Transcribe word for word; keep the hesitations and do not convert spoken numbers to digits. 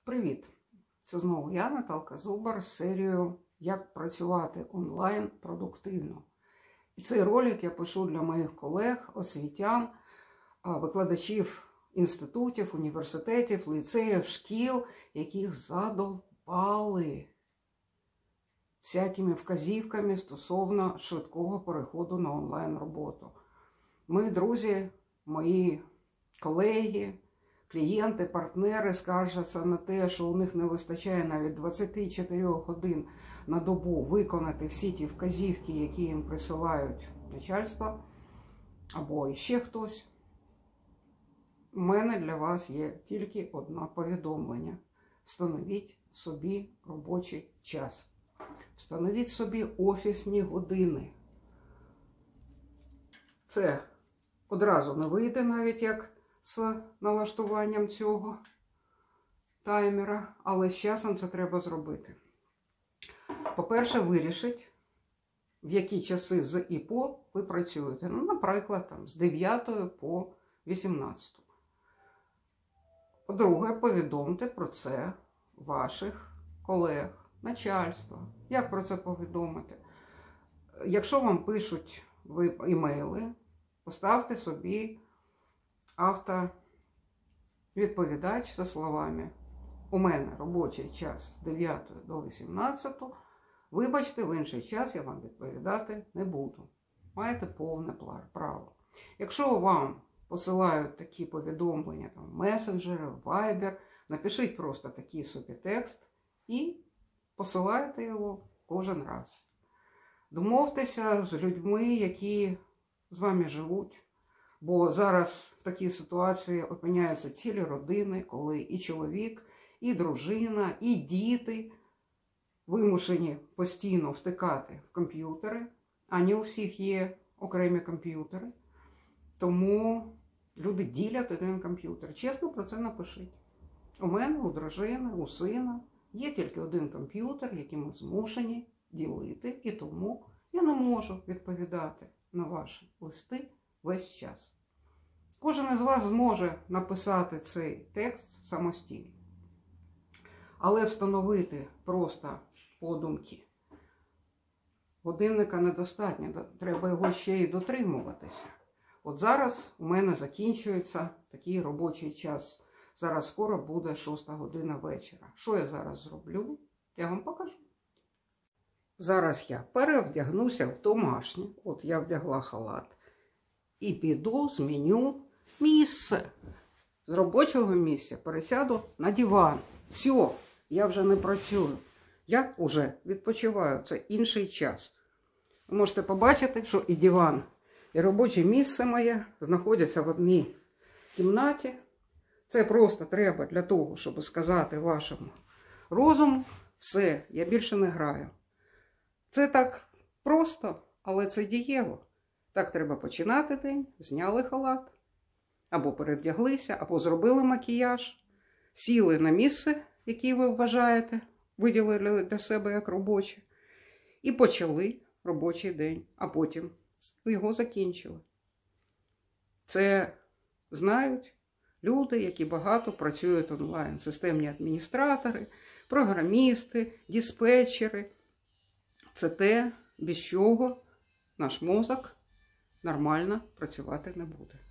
Привіт! Це знову я, Наталка Зубар, з серією «Як працювати онлайн продуктивно». І цей ролик я пишу для моїх колег, освітян, викладачів інститутів, університетів, ліцеїв, шкіл, яких задовбали всякими вказівками стосовно швидкого переходу на онлайн-роботу. Мої друзі, мої колеги, клієнти, партнери скаржаться на те, що у них не вистачає навіть двадцяти чотирьох годин на добу виконати всі ті вказівки, які їм присилають начальство або іще хтось. У мене для вас є тільки одне повідомлення. Встановіть собі робочий час. Встановіть собі офісні години. Це одразу не вийде навіть як з налаштуванням цього таймера, але з часом це треба зробити. По-перше, вирішіть, в які часи з і по ви працюєте. Ну, наприклад, там, з дев'ятої по вісімнадцяту. По-друге, повідомте про це ваших колег, начальства. Як про це повідомити? Якщо вам пишуть ви імейли, поставте собі автовідповідач зі словами: у мене робочий час з дев'ятої до вісімнадцятої, вибачте, в інший час я вам відповідати не буду. Маєте повне право. Якщо вам посилають такі повідомлення, там, месенджери, вайбер, напишіть просто такий собі текст і посилайте його кожен раз. Домовтеся з людьми, які з вами живуть. Бо зараз в такій ситуації опиняються цілі родини, коли і чоловік, і дружина, і діти вимушені постійно втикати в комп'ютери, а не у всіх є окремі комп'ютери. Тому люди ділять один комп'ютер. Чесно про це напишіть. У мене, у дружини, у сина є тільки один комп'ютер, який ми змушені ділити, і тому я не можу відповідати на ваші листи весь час. Кожен із вас зможе написати цей текст самостійно. Але встановити просто подумки годинника недостатньо, треба його ще й дотримуватися. От зараз у мене закінчується такий робочий час. Зараз скоро буде шоста година вечора. Що я зараз зроблю? Я вам покажу. Зараз я перевдягнуся в домашнє. От я вдягла халат. І піду, зміню місце. З робочого місця пересяду на диван. Все, я вже не працюю. Я вже відпочиваю. Це інший час. Ви можете побачити, що і диван, і робоче місце моє знаходяться в одній кімнаті. Це просто треба для того, щоб сказати вашому розуму: все, я більше не граю. Це так просто, але це дієво. Так треба починати день, зняли халат, або перевдяглися, або зробили макіяж, сіли на місце, яке ви вважаєте, виділили для себе як робоче, і почали робочий день, а потім його закінчили. Це знають люди, які багато працюють онлайн. Системні адміністратори, програмісти, диспетчери. Це те, без чого наш мозок нормально працювати не буде.